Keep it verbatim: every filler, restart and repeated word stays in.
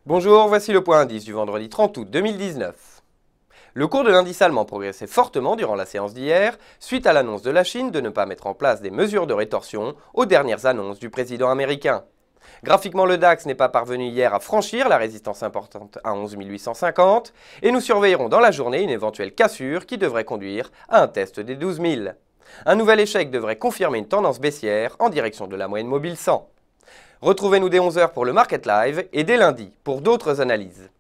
Bonjour, voici le point indice du vendredi trente août deux mille dix-neuf. Le cours de l'indice allemand progressait fortement durant la séance d'hier, suite à l'annonce de la Chine de ne pas mettre en place des mesures de rétorsion aux dernières annonces du président américain. Graphiquement, le DAX n'est pas parvenu hier à franchir la résistance importante à onze mille huit cent cinquante, et nous surveillerons dans la journée une éventuelle cassure qui devrait conduire à un test des douze mille. Un nouvel échec devrait confirmer une tendance baissière en direction de la moyenne mobile cent. Retrouvez-nous dès onze heures pour le Market Live et dès lundi pour d'autres analyses.